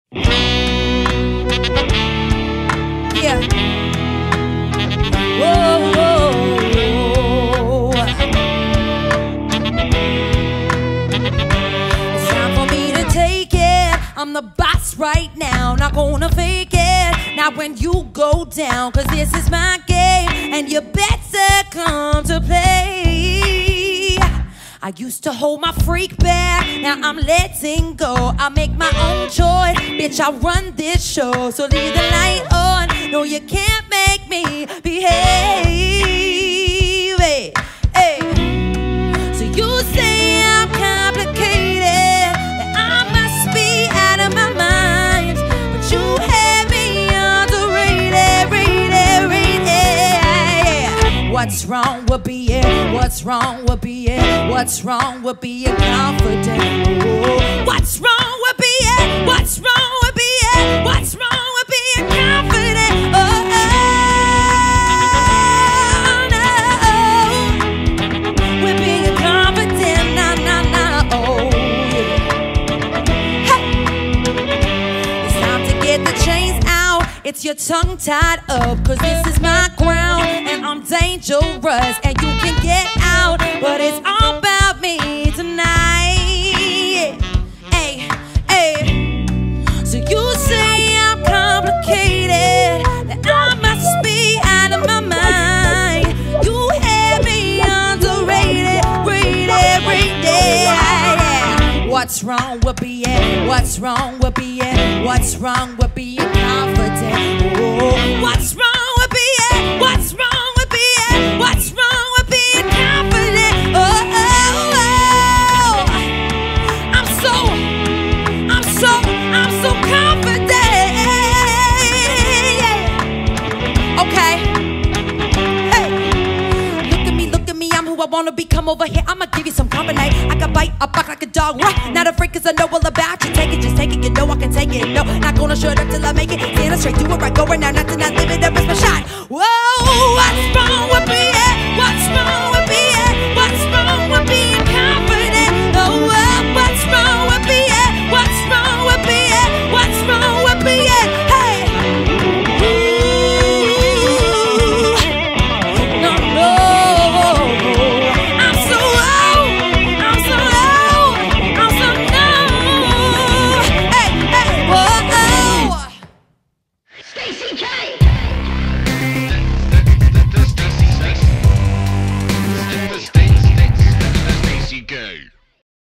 Yeah. Whoa, whoa, whoa. It's time for me to take it. I'm the boss right now, not gonna fake it. Now when you go down, cause this is my game, and you better come to play. I used to hold my freak back, now I'm letting go. I make my own choice, bitch, I run this show. So leave the light on, no you can't make me behave. Hey, hey. So you say I'm complicated, that I must be out of my mind, but you had me underrated, rated. What's wrong with being, what's wrong with being, what's wrong with being confident? Oh, what's wrong with being, what's wrong with being, what's wrong with being confident? Oh, no, we're being confident, nah, nah, nah, oh, yeah. Hey. It's time to get the chains out, it's your tongue tied up, cause this is my ground, and I'm dangerous, and you can get out, but it's all about me tonight. Hey, hey. So you say I'm complicated, that I must be out of my mind. You had me underrated, rated. What's wrong with being, what's wrong with being, what's wrong with being confident? Oh, what's wrong with being, what's wrong with being, what's wrong with being confident? Oh, oh, oh. I'm so confident. Okay. Hey. Look at me, I'm who I wanna be. Come over here, I'ma give you some company. I can bite, I bark like a dog. What? Not afraid cause I know all about you. Take it, just take it, you know I can take it. No, not gonna shut up till I make it. Stand up straight, do it right, go right now, not to not live it up, it's my shot. Whoa, what's wrong with me? What's wrong with